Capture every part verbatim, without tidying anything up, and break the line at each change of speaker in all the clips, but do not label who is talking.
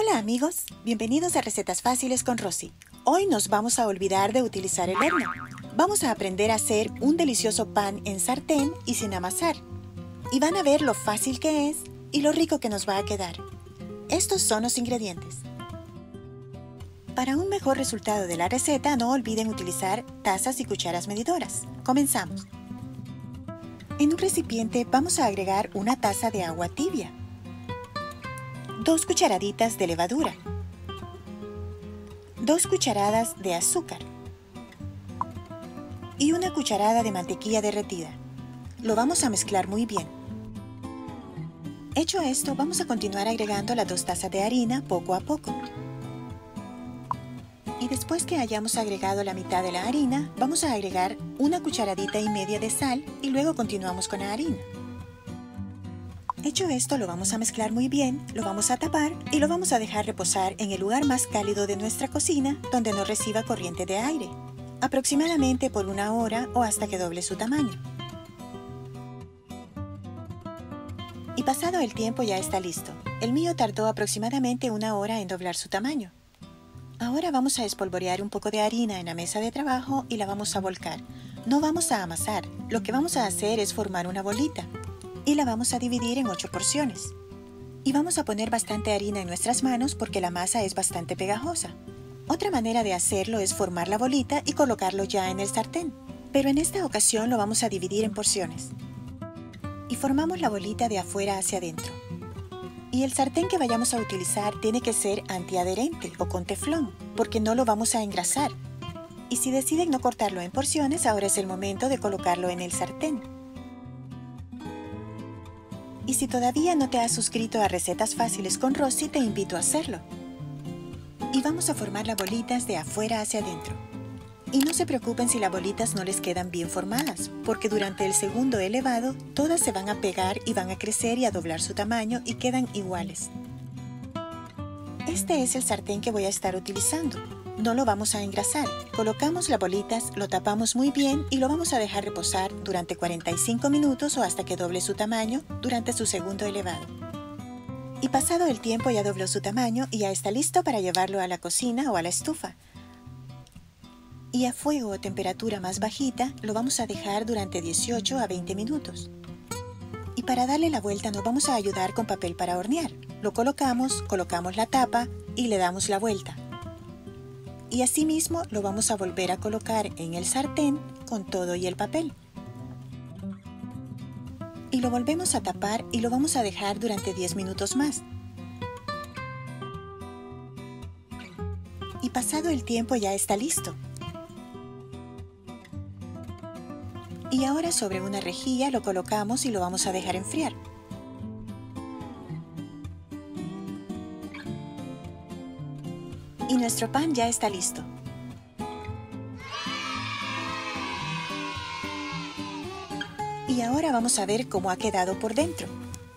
Hola amigos, bienvenidos a Recetas Fáciles con Rosy. Hoy nos vamos a olvidar de utilizar el horno. Vamos a aprender a hacer un delicioso pan en sartén y sin amasar. Y van a ver lo fácil que es y lo rico que nos va a quedar. Estos son los ingredientes. Para un mejor resultado de la receta, no olviden utilizar tazas y cucharas medidoras. Comenzamos. En un recipiente vamos a agregar una taza de agua tibia, dos cucharaditas de levadura, dos cucharadas de azúcar y una cucharada de mantequilla derretida. Lo vamos a mezclar muy bien. Hecho esto, vamos a continuar agregando las dos tazas de harina poco a poco. Y después que hayamos agregado la mitad de la harina, vamos a agregar una cucharadita y media de sal y luego continuamos con la harina. Hecho esto, lo vamos a mezclar muy bien, lo vamos a tapar y lo vamos a dejar reposar en el lugar más cálido de nuestra cocina, donde no reciba corriente de aire, aproximadamente por una hora o hasta que doble su tamaño. Y pasado el tiempo ya está listo. El mío tardó aproximadamente una hora en doblar su tamaño. Ahora vamos a espolvorear un poco de harina en la mesa de trabajo y la vamos a volcar. No vamos a amasar, lo que vamos a hacer es formar una bolita. Y la vamos a dividir en ocho porciones. Y vamos a poner bastante harina en nuestras manos porque la masa es bastante pegajosa. Otra manera de hacerlo es formar la bolita y colocarlo ya en el sartén. Pero en esta ocasión lo vamos a dividir en porciones. Y formamos la bolita de afuera hacia adentro. Y el sartén que vayamos a utilizar tiene que ser antiadherente o con teflón, porque no lo vamos a engrasar. Y si deciden no cortarlo en porciones, ahora es el momento de colocarlo en el sartén. Y si todavía no te has suscrito a Recetas Fáciles con Rosy, te invito a hacerlo. Y vamos a formar las bolitas de afuera hacia adentro. Y no se preocupen si las bolitas no les quedan bien formadas, porque durante el segundo elevado, todas se van a pegar y van a crecer y a doblar su tamaño y quedan iguales. Este es el sartén que voy a estar utilizando. No lo vamos a engrasar. Colocamos las bolitas, lo tapamos muy bien y lo vamos a dejar reposar durante cuarenta y cinco minutos o hasta que doble su tamaño durante su segundo elevado. Y pasado el tiempo ya dobló su tamaño y ya está listo para llevarlo a la cocina o a la estufa. Y a fuego o temperatura más bajita lo vamos a dejar durante dieciocho a veinte minutos. Y para darle la vuelta nos vamos a ayudar con papel para hornear. Lo colocamos, colocamos la tapa y le damos la vuelta. Y asimismo lo vamos a volver a colocar en el sartén con todo y el papel. Y lo volvemos a tapar y lo vamos a dejar durante diez minutos más. Y pasado el tiempo ya está listo. Y ahora sobre una rejilla lo colocamos y lo vamos a dejar enfriar. Y nuestro pan ya está listo. Y ahora vamos a ver cómo ha quedado por dentro.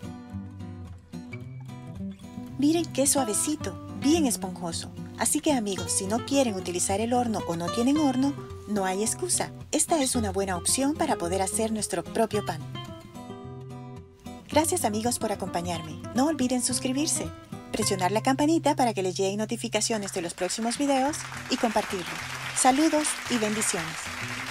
Miren qué suavecito, bien esponjoso. Así que amigos, si no quieren utilizar el horno o no tienen horno, no hay excusa. Esta es una buena opción para poder hacer nuestro propio pan. Gracias amigos por acompañarme. No olviden suscribirse, presionar la campanita para que les lleguen notificaciones de los próximos videos y compartirlo. Saludos y bendiciones.